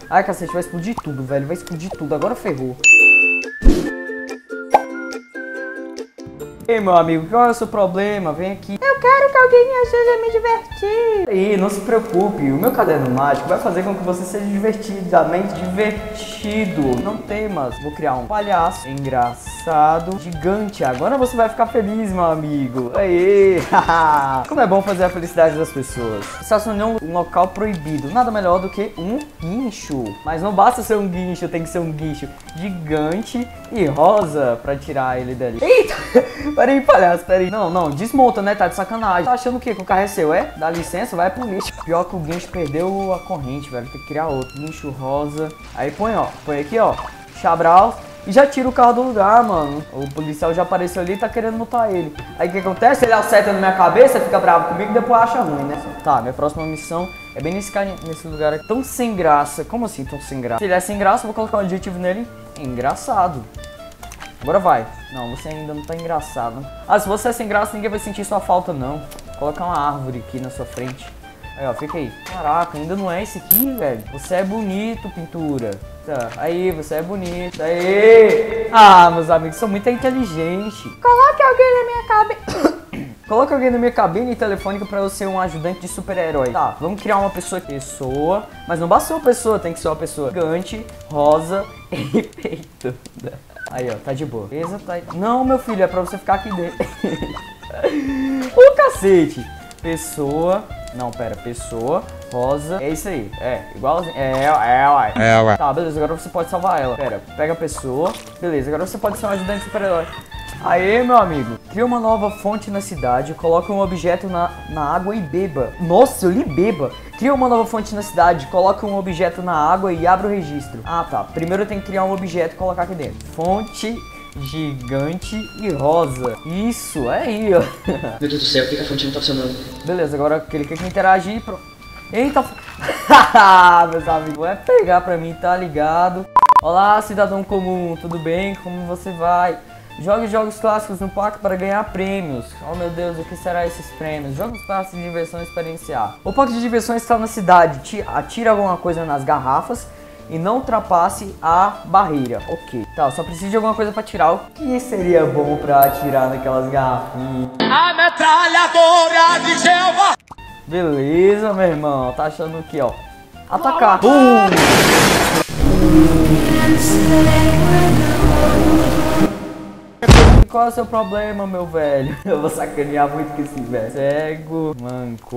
Ai, cacete, vai explodir tudo, velho. Vai explodir tudo. Agora ferrou. Ei, meu amigo, qual é o seu problema? Vem aqui. Eu quero que alguém me ajude a me divertir. E não se preocupe, o meu caderno mágico vai fazer com que você seja divertidamente divertido. Não temas, vou criar um palhaço engraçado, gigante. Agora você vai ficar feliz, meu amigo. Aê! Como é bom fazer a felicidade das pessoas. Estacionou um local proibido. Nada melhor do que um guincho. Mas não basta ser um guincho, tem que ser um guincho gigante e rosa pra tirar ele dali. Eita! Peraí, palhaço, peraí. Não, desmonta, né? Tá de sacanagem. Tá achando o quê? Que o carro é seu, é? Dá licença, vai pro lixo. Pior que o guincho perdeu a corrente, velho. Tem que criar outro. Guincho rosa. Aí põe, ó. Põe aqui, ó. Chabral. E já tira o carro do lugar, mano. O policial já apareceu ali e tá querendo multar ele. Aí o que acontece? Ele acerta na minha cabeça, fica bravo comigo e depois acha ruim, né? Tá, minha próxima missão é bem nesse lugar aqui. Tão sem graça. Como assim tão sem graça? Se ele é sem graça, eu vou colocar um adjetivo nele. Engraçado. Agora vai. Não, você ainda não tá engraçado. Ah, se você é sem graça, ninguém vai sentir sua falta, não. Colocar uma árvore aqui na sua frente. Aí, ó, fica aí. Caraca, ainda não é esse aqui, velho. Você é bonito, pintura. Tá, aí, você é bonito. Aí. Ah, meus amigos, são muito inteligentes. Coloque alguém na minha cabeça. Coloque alguém na minha cabine telefônica pra eu ser um ajudante de super-herói. Tá, vamos criar uma pessoa. Mas não basta ser uma pessoa, tem que ser uma pessoa gigante, rosa e peituda. Aí, ó, tá de boa. Beleza, tá... Não, meu filho, é pra você ficar aqui dentro. Ô, cacete. Pessoa... Não, pera. Pessoa, rosa... É isso aí. É, igualzinho. Ué. Tá, beleza. Agora você pode salvar ela. Pera, pega a pessoa. Beleza, agora você pode ser um ajudante de super-herói. Aê, meu amigo. Cria uma nova fonte na cidade, coloca um objeto na água e beba. Nossa, eu li beba. Cria uma nova fonte na cidade, coloca um objeto na água e abre o registro. Ah, tá. Primeiro eu tenho que criar um objeto e colocar aqui dentro. Fonte gigante e rosa. Isso, é aí, ó. Meu Deus do céu, por que a fonte não tá funcionando? Beleza, agora clica aqui em interagir e pronto. Eita, meus amigos, vai pegar pra mim, tá ligado? Olá, cidadão comum, tudo bem? Como você vai? Jogue jogos clássicos no parque para ganhar prêmios. Oh meu Deus, o que será esses prêmios? Jogos clássicos de diversão e experienciar. O parque de diversão está na cidade. Atire alguma coisa nas garrafas e não ultrapasse a barreira. Ok. Tá, eu só preciso de alguma coisa para tirar. O que seria bom para atirar naquelas garrafinhas? A metralhadora de selva! Beleza, meu irmão. Tá achando o que, ó? Atacar. Qual é o seu problema, meu velho? Eu vou sacanear muito com esse velho. Cego, manco.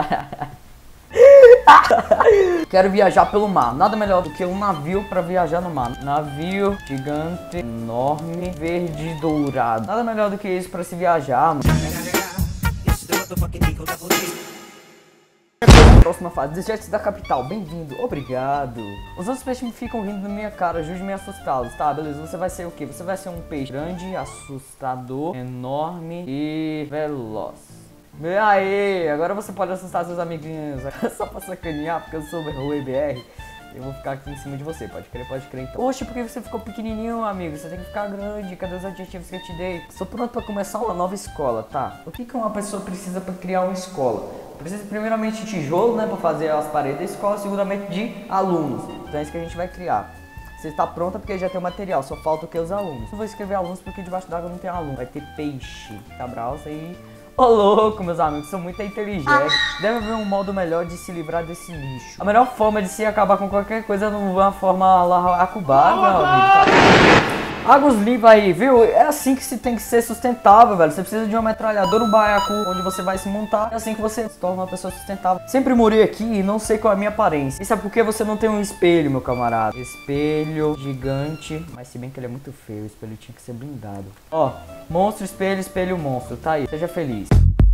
Quero viajar pelo mar. Nada melhor do que um navio para viajar no mar. Navio gigante, enorme, verde e dourado. Nada melhor do que isso para se viajar, mano. Próxima fase, desertos da capital, bem-vindo, obrigado. Os outros peixes ficam rindo na minha cara, ajude-me a assustá-los. Tá, beleza, você vai ser o quê? Você vai ser um peixe grande, assustador, enorme e veloz. Aê, agora você pode assustar seus amiguinhos. Só pra sacanear, porque eu sou o EBR. Eu vou ficar aqui em cima de você, pode crer então. Oxe, porque você ficou pequenininho, amigo? Você tem que ficar grande, cadê os adjetivos que eu te dei? Estou pronto pra começar uma nova escola, tá? O que uma pessoa precisa pra criar uma escola? Precisa primeiramente de tijolo, né, pra fazer as paredes da escola, segundamente de alunos. Então é isso que a gente vai criar. Você está pronta porque já tem o material, só falta o que os alunos. Não vou escrever alunos porque debaixo d'água não tem aluno. Vai ter peixe, cabral, isso aí... Ô louco, meus amigos, são muito inteligentes. Deve haver um modo melhor de se livrar desse lixo. A melhor forma de se acabar com qualquer coisa é uma forma Akubá, meu amigo. Águas limpas aí, viu? É assim que se tem que ser sustentável, velho. Você precisa de uma metralhadora, um baiacu, onde você vai se montar. É assim que você se torna uma pessoa sustentável. Sempre morei aqui e não sei qual é a minha aparência. Isso é porque você não tem um espelho, meu camarada. Espelho gigante. Mas se bem que ele é muito feio, o espelho tinha que ser blindado. Ó, monstro, espelho, espelho, monstro. Tá aí, seja feliz.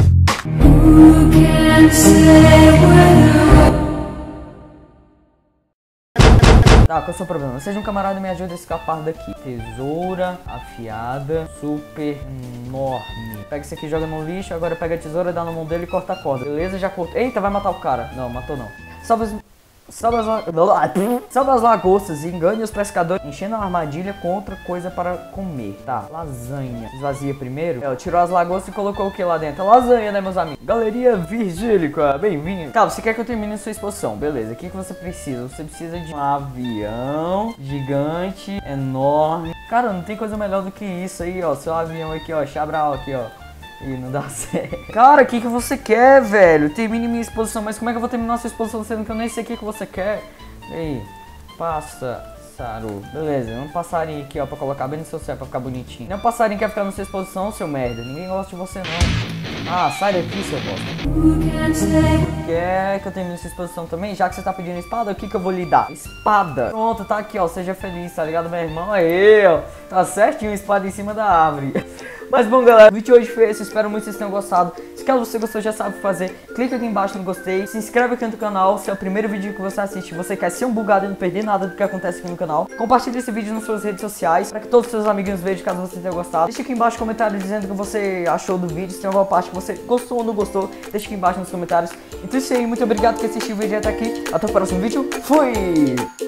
Tá, qual é o seu problema? Seja um camarada e me ajude a escapar daqui. Tesoura afiada, super enorme. Pega isso aqui, joga no lixo. Agora pega a tesoura, dá na mão dele e corta a corda. Beleza, já cortou. Eita, vai matar o cara. Não, matou não. Salve as lagostas e engane os pescadores, enchendo uma armadilha com outra coisa para comer. Tá, lasanha. Esvazia primeiro. Tirou as lagostas e colocou o que lá dentro? Lasanha, né, meus amigos? Galeria Virgílica, bem-vindo. Tá, você quer que eu termine a sua exposição, beleza. O que você precisa? Você precisa de um avião gigante, enorme. Cara, não tem coisa melhor do que isso aí, ó. Seu avião aqui, ó, Chabral aqui, ó. Ih, não dá certo. Cara, o que você quer, velho? Termine minha exposição, mas como é que eu vou terminar a sua exposição sendo que eu nem sei o que você quer? E aí, pássaro. Beleza, um passarinho aqui, ó, pra colocar bem no seu céu, pra ficar bonitinho. Não é um passarinho que quer ficar na sua exposição, seu merda. Ninguém gosta de você, não. Ah, sai daqui, seu bosta. Quer que eu termine sua exposição também? Já que você tá pedindo espada, o que eu vou lhe dar? Espada. Pronto, tá aqui, ó. Seja feliz, tá ligado, meu irmão? Aí, ó. Tá certinho, espada em cima da árvore. Mas bom, galera, o vídeo de hoje foi esse. Espero muito que vocês tenham gostado. Se caso você gostou, já sabe o que fazer. Clica aqui embaixo no gostei. Se inscreve aqui no canal. Se é o primeiro vídeo que você assiste, você quer ser um bugado e não perder nada do que acontece aqui no canal. Compartilhe esse vídeo nas suas redes sociais para que todos os seus amiguinhos vejam, caso você tenha gostado. Deixa aqui embaixo um comentário dizendo o que você achou do vídeo. Se tem alguma parte que você gostou ou não gostou, deixa aqui embaixo nos comentários. Então é isso aí, muito obrigado por assistir o vídeo até aqui. Até o próximo vídeo. Fui!